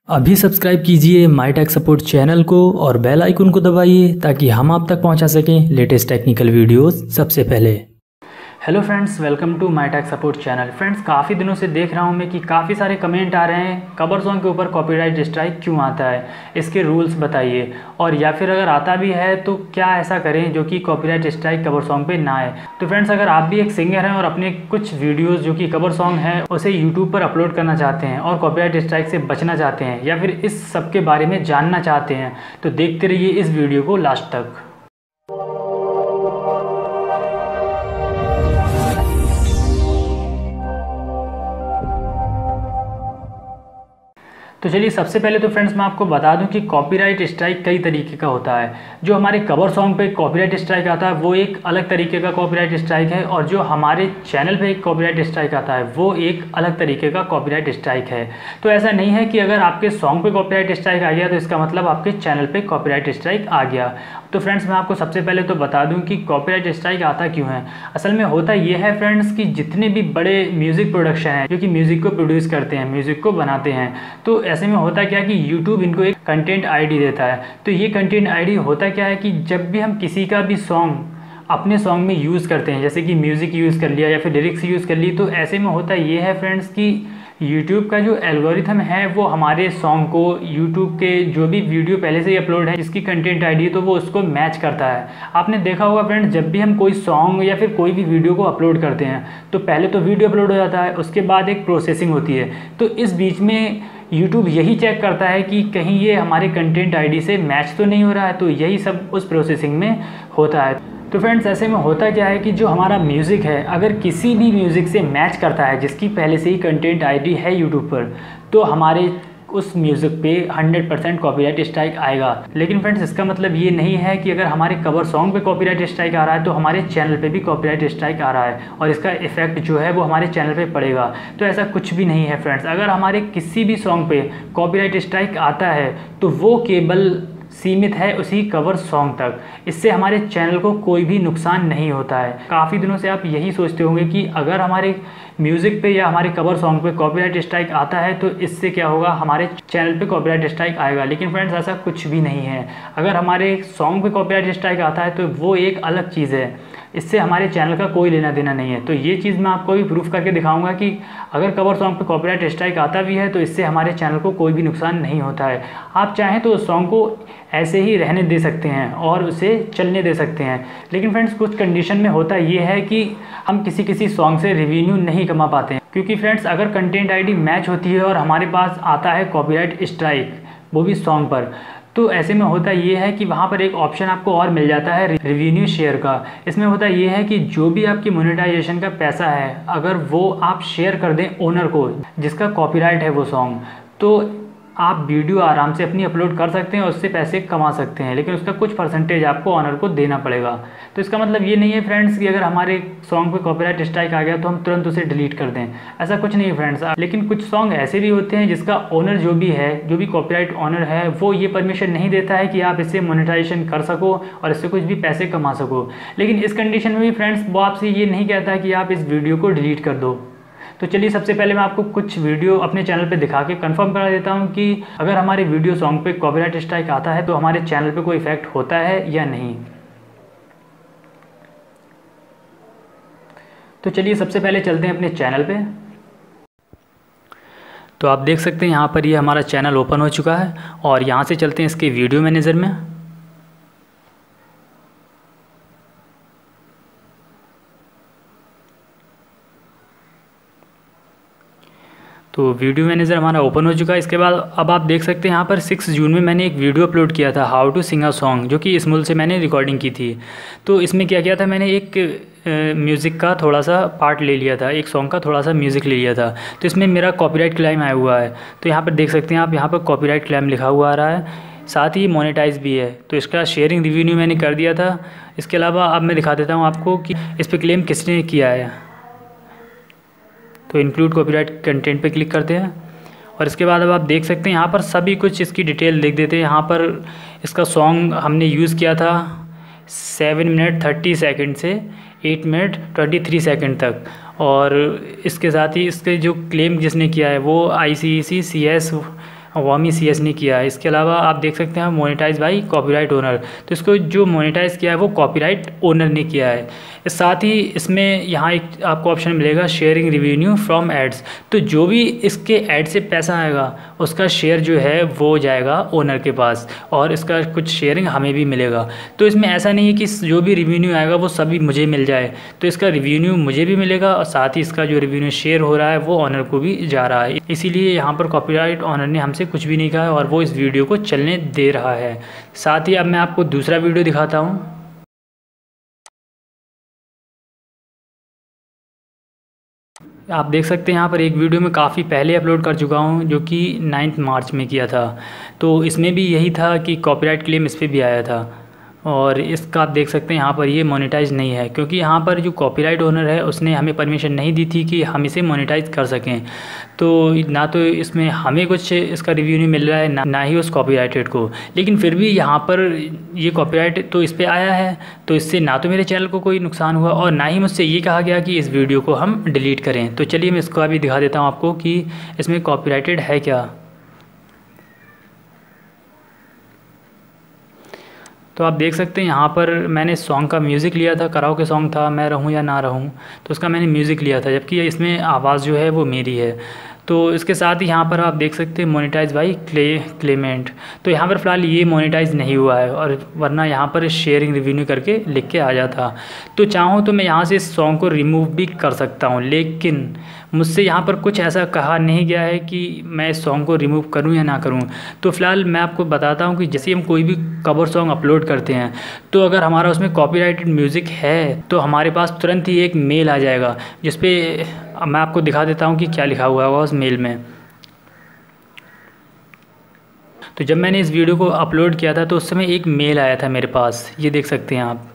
अभी सब्सक्राइब कीजिए माई tech support channel को और बेल आइकन को दबाइए ताकि हम आप तक पहुंचा सकें लेटेस्ट टेक्निकल वीडियोस सबसे पहले। Hello friends, welcome to my tech support channel. Friends, काफ़ी दिनों से देख रहा हूं मैं कि काफ़ी सारे कमेंट आ रहे हैं कवर सॉन्ग के ऊपर कॉपीराइट स्ट्राइक क्यों आता है, इसके रूल्स बताइए, और या फिर अगर आता भी है तो क्या ऐसा करें जो कि कॉपीराइट स्ट्राइक कवर सॉन्ग पे ना आए। तो फ्रेंड्स, अगर आप भी एक सिंगर हैं और अपने कुछ वीडियोज़ जो कि कवर सॉन्ग हैं उसे यूट्यूब पर अपलोड करना चाहते हैं और कॉपीराइट स्ट्राइक से बचना चाहते हैं या फिर इस सब के बारे में जानना चाहते हैं तो देखते रहिए इस वीडियो को लास्ट तक। तो चलिए, सबसे पहले तो फ्रेंड्स मैं आपको बता दूं कि कॉपीराइट स्ट्राइक कई तरीके का होता है। जो हमारे कवर सॉन्ग पे कॉपीराइट स्ट्राइक आता है वो एक अलग तरीके का कॉपीराइट स्ट्राइक है, और जो हमारे चैनल पे एक कॉपीराइट स्ट्राइक आता है वो एक अलग तरीके का कॉपीराइट स्ट्राइक है। तो ऐसा नहीं है कि अगर आपके सॉन्ग पे कॉपीराइट स्ट्राइक आ गया तो इसका मतलब आपके चैनल पे कॉपीराइट स्ट्राइक आ गया। तो फ्रेंड्स, मैं आपको सबसे पहले तो बता दूं कि कॉपीराइट स्ट्राइक आता क्यों है। असल में होता ये है फ्रेंड्स कि जितने भी बड़े म्यूज़िक प्रोडक्शन हैं जो कि म्यूज़िक को प्रोड्यूस करते हैं, म्यूज़िक को बनाते हैं, तो ऐसे में होता क्या कि यूट्यूब इनको एक कंटेंट आईडी देता है। तो ये कंटेंट आईडी होता क्या है कि जब भी हम किसी का भी सॉन्ग अपने सॉन्ग में यूज़ करते हैं, जैसे कि म्यूज़िक यूज़ कर लिया या फिर लिरिक्स यूज़ कर ली, तो ऐसे में होता ये है फ्रेंड्स कि यूट्यूब का जो एल्गोरिथम है वो हमारे सॉन्ग को यूट्यूब के जो भी वीडियो पहले से ही अपलोड है जिसकी कंटेंट आईडी है तो वो उसको मैच करता है। आपने देखा होगा फ्रेंड्स, जब भी हम कोई सॉन्ग या फिर कोई भी वीडियो को अपलोड करते हैं तो पहले तो वीडियो अपलोड हो जाता है, उसके बाद एक प्रोसेसिंग होती है। तो इस बीच में यूट्यूब यही चेक करता है कि कहीं ये हमारे कंटेंट आईडी से मैच तो नहीं हो रहा है, तो यही सब उस प्रोसेसिंग में होता है। तो फ्रेंड्स, ऐसे में होता क्या है कि जो हमारा म्यूज़िक है अगर किसी भी म्यूज़िक से मैच करता है जिसकी पहले से ही कंटेंट आईडी है यूट्यूब पर, तो हमारे उस म्यूज़िक पे 100% कॉपीराइट स्ट्राइक आएगा। लेकिन फ्रेंड्स, इसका मतलब ये नहीं है कि अगर हमारे कवर सॉन्ग पे कॉपीराइट स्ट्राइक आ रहा है तो हमारे चैनल पे भी कॉपीराइट स्ट्राइक आ रहा है और इसका इफेक्ट जो है वो हमारे चैनल पे पड़ेगा। तो ऐसा कुछ भी नहीं है फ्रेंड्स। अगर हमारे किसी भी सॉन्ग पे कॉपीराइट स्ट्राइक आता है तो वो केवल सीमित है उसी कवर सॉन्ग तक, इससे हमारे चैनल को कोई भी नुकसान नहीं होता है। काफ़ी दिनों से आप यही सोचते होंगे कि अगर हमारे म्यूज़िक पे या हमारे कवर सॉन्ग पे कॉपीराइट स्ट्राइक आता है तो इससे क्या होगा, हमारे चैनल पे कॉपीराइट स्ट्राइक आएगा। लेकिन फ्रेंड्स, ऐसा कुछ भी नहीं है। अगर हमारे सॉन्ग पे कॉपीराइट स्ट्राइक आता है तो वो एक अलग चीज़ है, इससे हमारे चैनल का कोई लेना देना नहीं है। तो ये चीज़ मैं आपको भी प्रूफ करके दिखाऊंगा कि अगर कवर सॉन्ग पे कॉपीराइट स्ट्राइक आता भी है तो इससे हमारे चैनल को कोई भी नुकसान नहीं होता है। आप चाहें तो उस सॉन्ग को ऐसे ही रहने दे सकते हैं और उसे चलने दे सकते हैं। लेकिन फ्रेंड्स, कुछ कंडीशन में होता ये है कि हम किसी सॉन्ग से रेवेन्यू नहीं कमा पाते हैं, क्योंकि फ्रेंड्स अगर कंटेंट आईडी मैच होती है और हमारे पास आता है कॉपीराइट स्ट्राइक वो भी सॉन्ग पर, तो ऐसे में होता ये है कि वहाँ पर एक ऑप्शन आपको और मिल जाता है रेवेन्यू शेयर का। इसमें होता ये है कि जो भी आपकी मोनेटाइजेशन का पैसा है अगर वो आप शेयर कर दें ओनर को जिसका कॉपीराइट है वो सॉन्ग, तो आप वीडियो आराम से अपनी अपलोड कर सकते हैं और उससे पैसे कमा सकते हैं, लेकिन उसका कुछ परसेंटेज आपको ऑनर को देना पड़ेगा। तो इसका मतलब ये नहीं है फ्रेंड्स कि अगर हमारे सॉन्ग पे कॉपीराइट स्ट्राइक आ गया तो हम तुरंत उसे डिलीट कर दें, ऐसा कुछ नहीं है फ्रेंड्स। लेकिन कुछ सॉन्ग ऐसे भी होते हैं जिसका ओनर जो भी है, जो भी कॉपीराइट ओनर है, वो ये परमिशन नहीं देता है कि आप इससे मोनेटाइजेशन कर सको और इससे कुछ भी पैसे कमा सको। लेकिन इस कंडीशन में भी फ्रेंड्स वो आपसे ये नहीं कहता है कि आप इस वीडियो को डिलीट कर दो। तो चलिए, सबसे पहले मैं आपको कुछ वीडियो अपने चैनल पे दिखा के कंफर्म करा देता हूँ कि अगर हमारे वीडियो सॉन्ग पे कॉपीराइट स्ट्राइक आता है तो हमारे चैनल पे कोई इफेक्ट होता है या नहीं। तो चलिए, सबसे पहले चलते हैं अपने चैनल पे। तो आप देख सकते हैं यहाँ पर ये हमारा चैनल ओपन हो चुका है और यहाँ से चलते हैं इसके वीडियो मैनेजर में। तो वीडियो मैनेजर हमारा ओपन हो चुका है। इसके बाद अब आप देख सकते हैं यहाँ पर 6 जून में मैंने एक वीडियो अपलोड किया था, how to sing a song, जो कि स्मूल से मैंने रिकॉर्डिंग की थी। तो इसमें क्या किया था, मैंने एक म्यूज़िक का थोड़ा सा पार्ट ले लिया था, एक सॉन्ग का थोड़ा सा म्यूज़िक ले लिया था। तो इसमें मेरा कॉपीराइट क्लेम आया हुआ है। तो यहाँ पर देख सकते हैं आप, यहाँ पर कॉपीराइट क्लेम लिखा हुआ आ रहा है, साथ ही मोनेटाइज भी है। तो इसका शेयरिंग रिवेन्यू मैंने कर दिया था। इसके अलावा अब मैं दिखा देता हूँ आपको कि इस पर क्लेम किसने किया है। तो इंक्लूड कॉपीराइट कंटेंट पे क्लिक करते हैं और इसके बाद अब आप देख सकते हैं यहाँ पर सभी कुछ इसकी डिटेल लिख देते हैं। यहाँ पर इसका सॉन्ग हमने यूज़ किया था 7 मिनट 30 सेकंड से 8 मिनट 23 सेकंड तक, और इसके साथ ही इसके जो क्लेम जिसने किया है वो ICEC CS वामी CS ने किया है। इसके अलावा आप देख सकते हैं मोनेटाइज बाई कॉपीराइट ओनर, तो इसको जो मोनेटाइज किया है वो कॉपीराइट ओनर ने किया है। साथ ही इसमें यहाँ एक आपको ऑप्शन मिलेगा शेयरिंग रेवेन्यू फ्रॉम एड्स, तो जो भी इसके एड से पैसा आएगा उसका शेयर जो है वो जाएगा ओनर के पास और इसका कुछ शेयरिंग हमें भी मिलेगा। तो इसमें ऐसा नहीं है कि जो भी रेवेन्यू आएगा वो सभी मुझे मिल जाए, तो इसका रेवेन्यू मुझे भी मिलेगा और साथ ही इसका जो रेवेन्यू शेयर हो रहा है वो ऑनर को भी जा रहा है। इसीलिए यहाँ पर कॉपीराइट ऑनर ने हमसे कुछ भी नहीं कहा और वो इस वीडियो को चलने दे रहा है। साथ ही अब मैं आपको दूसरा वीडियो दिखाता हूँ। आप देख सकते हैं यहाँ पर एक वीडियो में काफ़ी पहले अपलोड कर चुका हूँ जो कि 9 मार्च में किया था, तो इसमें भी यही था कि कॉपीराइट क्लेम इस पर भी आया था और इसका आप देख सकते हैं यहाँ पर ये मोनेटाइज नहीं है क्योंकि यहाँ पर जो कॉपीराइट ओनर है उसने हमें परमिशन नहीं दी थी कि हम इसे मोनेटाइज कर सकें। तो ना तो इसमें हमें कुछ इसका रिव्यू नहीं मिल रहा है ना ही उस कॉपीराइटेड को, लेकिन फिर भी यहाँ पर ये कॉपीराइट तो इस पर आया है, तो इससे ना तो मेरे चैनल को कोई नुकसान हुआ और ना ही मुझसे ये कहा गया कि इस वीडियो को हम डिलीट करें। तो चलिए मैं इसको अभी दिखा देता हूँ आपको कि इसमें कॉपीराइटेड है क्या। तो आप देख सकते हैं यहाँ पर मैंने सॉन्ग का म्यूज़िक लिया था, कराओके सॉन्ग था मैं रहूँ या ना रहूँ, तो उसका मैंने म्यूज़िक लिया था, जबकि इसमें आवाज़ जो है वो मेरी है। तो इसके साथ ही यहाँ पर आप देख सकते हैं मोनेटाइज बाई क्लेमेंट, तो यहाँ पर फ़िलहाल ये मोनेटाइज नहीं हुआ है और वरना यहाँ पर शेयरिंग रेवेन्यू करके लिख के आ जाता। तो चाहूँ तो मैं यहाँ से इस सॉन्ग को रिमूव भी कर सकता हूँ, लेकिन मुझसे यहाँ पर कुछ ऐसा कहा नहीं गया है कि मैं इस सॉन्ग को रिमूव करूँ या ना करूँ। तो फ़िलहाल मैं आपको बताता हूँ कि जैसे हम कोई भी कवर सॉन्ग अपलोड करते हैं तो अगर हमारा उसमें कॉपीराइटेड म्यूज़िक है तो हमारे पास तुरंत ही एक मेल आ जाएगा जिस पे मैं आपको दिखा देता हूँ कि क्या लिखा हुआ होगा उस मेल में। तो जब मैंने इस वीडियो को अपलोड किया था तो उस समय एक मेल आया था मेरे पास, ये देख सकते हैं आप।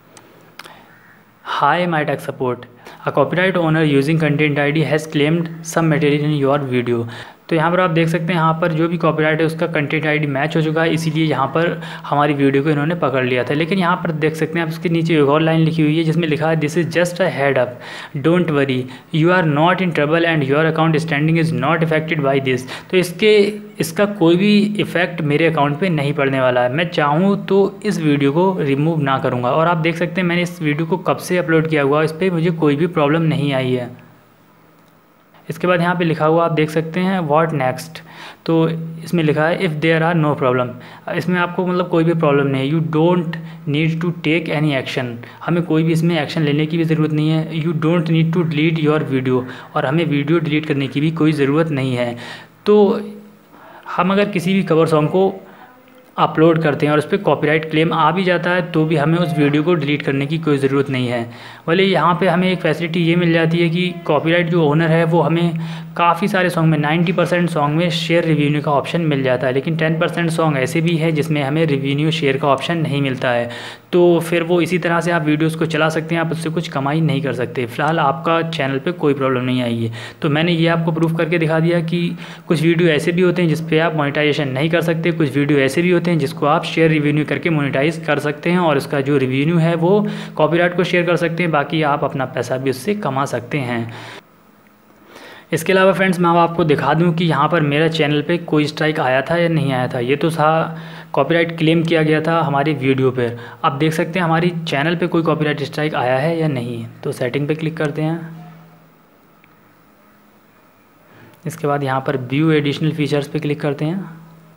Hi my tech support, a copyright owner using content ID has claimed some material in your video. तो यहाँ पर आप देख सकते हैं यहाँ पर जो भी कॉपीराइट है उसका कंटेंट आईडी मैच हो चुका है, इसीलिए यहाँ पर हमारी वीडियो को इन्होंने पकड़ लिया था। लेकिन यहाँ पर देख सकते हैं आप इसके नीचे एक और लाइन लिखी हुई है जिसमें लिखा है this is just a head up, don't worry, you are not in trouble and your account standing is not affected by this. तो इसका कोई भी इफ़ेक्ट मेरे अकाउंट पे नहीं पड़ने वाला है। मैं चाहूँ तो इस वीडियो को रिमूव ना करूँगा और आप देख सकते हैं मैंने इस वीडियो को कब से अपलोड किया हुआ, इस पर मुझे कोई भी प्रॉब्लम नहीं आई है। इसके बाद यहाँ पे लिखा हुआ आप देख सकते हैं व्हाट नेक्स्ट, तो इसमें लिखा है if there are no problem, इसमें आपको मतलब कोई भी प्रॉब्लम नहीं है। You don't need to take any action, हमें कोई भी इसमें एक्शन लेने की भी ज़रूरत नहीं है। You don't need to delete your video, और हमें वीडियो डिलीट करने की भी कोई ज़रूरत नहीं है। तो हम अगर किसी भी कवर सॉन्ग को अपलोड करते हैं और उस पर कॉपीराइट क्लेम आ भी जाता है तो भी हमें उस वीडियो को डिलीट करने की कोई ज़रूरत नहीं है। भले यहाँ पे हमें एक फैसिलिटी ये मिल जाती है कि कॉपीराइट जो ओनर है वो हमें काफ़ी सारे सॉन्ग में 90% सॉन्ग में शेयर रिवेन्यू का ऑप्शन मिल जाता है, लेकिन 10% सॉन्ग ऐसे भी है जिसमें हमें रिवेन्यू शेयर का ऑप्शन नहीं मिलता है। तो फिर वो इसी तरह से आप वीडियोज़ को चला सकते हैं, आप उससे कुछ कमाई नहीं कर सकते। फ़िलहाल आपका चैनल पर कोई प्रॉब्लम नहीं आई है। तो मैंने ये आपको प्रूफ करके दिखा दिया कि कुछ वीडियो ऐसे भी होते हैं जिस पर आप मोनेटाइजेशन नहीं कर सकते, कुछ वीडियो ऐसे भी होते हैं जिसको आप शेयर रिवेन्यू करके मोनेटाइज कर सकते हैं और इसका जो रिवेन्यू है वो कॉपीराइट को शेयर कर सकते हैं, बाकी आप अपना पैसा भी उससे कमा सकते हैं। इसके अलावा फ्रेंड्स मैं आपको दिखा दूं कि यहाँ पर मेरा चैनल पे कोई स्ट्राइक आया था या नहीं आया था। ये तो था कॉपीराइट क्लेम किया गया था हमारी वीडियो पर। आप देख सकते हैं हमारी चैनल पे कोई कॉपीराइट स्ट्राइक आया है या नहीं। तो सेटिंग पे क्लिक करते हैं। इसके बाद यहाँ पर व्यू एडिशनल फीचर्स पे क्लिक करते हैं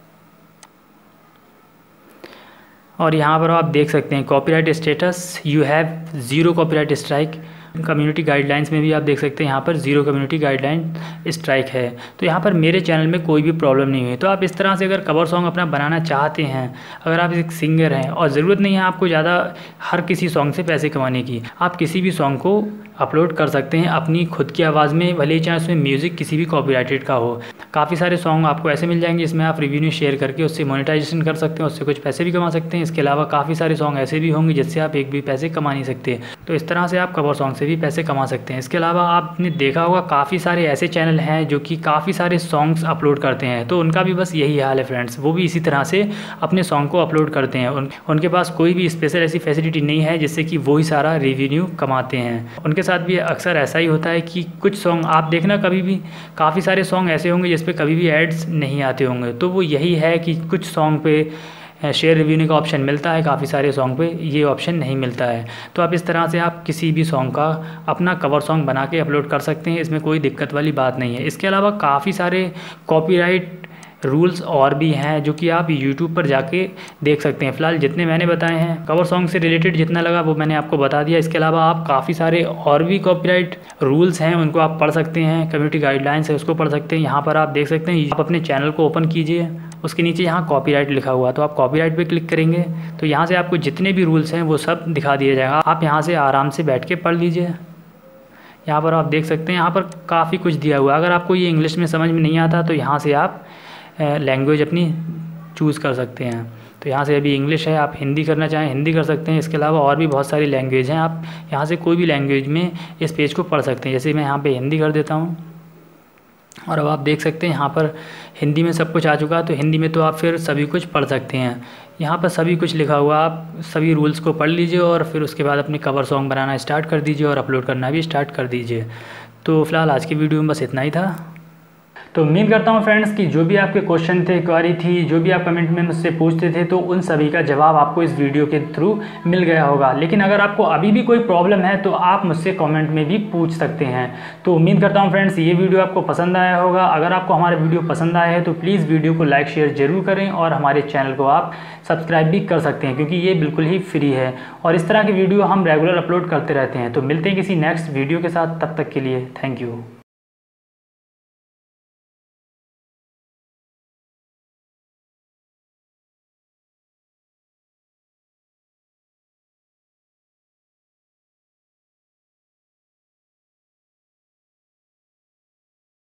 और यहाँ पर आप देख सकते हैं copyright status, you have 0 copyright strike. Community guidelines में भी आप देख सकते हैं यहाँ पर 0 कम्युनिटी गाइडलाइन स्ट्राइक है। तो यहाँ पर मेरे चैनल में कोई भी प्रॉब्लम नहीं हुई। तो आप इस तरह से अगर कवर सॉन्ग अपना बनाना चाहते हैं, अगर आप एक सिंगर हैं और ज़रूरत नहीं है आपको ज़्यादा हर किसी सॉन्ग से पैसे कमाने की, आप किसी भी सॉन्ग को अपलोड कर सकते हैं अपनी खुद की आवाज़ में, भले ही चाहे उसमें म्यूज़िक किसी भी कॉपीराइटेड का हो। काफ़ी सारे सॉन्ग आपको ऐसे मिल जाएंगे जिसमें आप रिवेन्यू शेयर करके उससे मोनेटाइजेशन कर सकते हैं, उससे कुछ पैसे भी कमा सकते हैं। इसके अलावा काफ़ी सारे सॉन्ग ऐसे भी होंगे जिससे आप एक भी पैसे कमा नहीं सकते। तो इस तरह से आप कवर सॉन्ग से भी पैसे कमा सकते हैं। इसके अलावा आपने देखा होगा काफ़ी सारे ऐसे चैनल हैं जो कि काफ़ी सारे सॉन्ग्स अपलोड करते हैं, तो उनका भी बस यही हाल है फ्रेंड्स। वो भी इसी तरह से अपने सॉन्ग को अपलोड करते हैं। उनके पास कोई भी स्पेशल ऐसी फैसिलिटी नहीं है जिससे कि वो ही सारा रेवेन्यू कमाते हैं। उनके साथ भी अक्सर ऐसा ही होता है कि कुछ सॉन्ग आप देखना कभी भी, काफ़ी सारे सॉन्ग ऐसे होंगे जिस पे कभी भी एड्स नहीं आते होंगे। तो वो यही है कि कुछ सॉन्ग पे शेयर रिव्यूइंग का ऑप्शन मिलता है, काफ़ी सारे सॉन्ग पे ये ऑप्शन नहीं मिलता है। तो आप इस तरह से आप किसी भी सॉन्ग का अपना कवर सॉन्ग बना के अपलोड कर सकते हैं, इसमें कोई दिक्कत वाली बात नहीं है। इसके अलावा काफ़ी सारे कॉपीराइट रूल्स और भी हैं जो कि आप यूट्यूब पर जाके देख सकते हैं। फ़िलहाल जितने मैंने बताए हैं कवर सॉन्ग से रिलेटेड जितना लगा वो मैंने आपको बता दिया। इसके अलावा आप काफ़ी सारे और भी कॉपीराइट रूल्स हैं उनको आप पढ़ सकते हैं, कम्युनिटी गाइडलाइंस है उसको पढ़ सकते हैं। यहाँ पर आप देख सकते हैं, आप अपने चैनल को ओपन कीजिए, उसके नीचे यहाँ कॉपीराइट लिखा हुआ, तो आप कॉपीराइट पे क्लिक करेंगे तो यहाँ से आपको जितने भी रूल्स हैं वो सब दिखा दिया जाएगा। आप यहाँ से आराम से बैठ के पढ़ लीजिए। यहाँ पर आप देख सकते हैं, यहाँ पर काफ़ी कुछ दिया हुआ है। अगर आपको ये इंग्लिश में समझ में नहीं आता तो यहाँ से आप लैंग्वेज अपनी चूज़ कर सकते हैं। तो यहाँ से अभी इंग्लिश है, आप हिंदी करना चाहें हिंदी कर सकते हैं। इसके अलावा और भी बहुत सारी लैंग्वेज हैं, आप यहाँ से कोई भी लैंग्वेज में इस पेज को पढ़ सकते हैं। जैसे मैं यहाँ पे हिंदी कर देता हूँ और अब आप देख सकते हैं यहाँ पर हिंदी में सब कुछ आ चुका है। तो हिंदी में तो आप फिर सभी कुछ पढ़ सकते हैं। यहाँ पर सभी कुछ लिखा हुआ, आप सभी रूल्स को पढ़ लीजिए और फिर उसके बाद अपनी कवर सॉन्ग बनाना स्टार्ट कर दीजिए और अपलोड करना भी स्टार्ट कर दीजिए। तो फ़िलहाल आज की वीडियो में बस इतना ही था। तो उम्मीद करता हूँ फ्रेंड्स कि जो भी आपके क्वेश्चन थे, क्वेरी थी, जो भी आप कमेंट में मुझसे पूछते थे, तो उन सभी का जवाब आपको इस वीडियो के थ्रू मिल गया होगा। लेकिन अगर आपको अभी भी कोई प्रॉब्लम है तो आप मुझसे कमेंट में भी पूछ सकते हैं। तो उम्मीद करता हूँ फ्रेंड्स ये वीडियो आपको पसंद आया होगा। अगर आपको हमारा वीडियो पसंद आया है तो प्लीज़ वीडियो को लाइक शेयर ज़रूर करें और हमारे चैनल को आप सब्सक्राइब भी कर सकते हैं क्योंकि ये बिल्कुल ही फ्री है और इस तरह की वीडियो हम रेगुलर अपलोड करते रहते हैं। तो मिलते हैं किसी नेक्स्ट वीडियो के साथ, तब तक के लिए थैंक यू।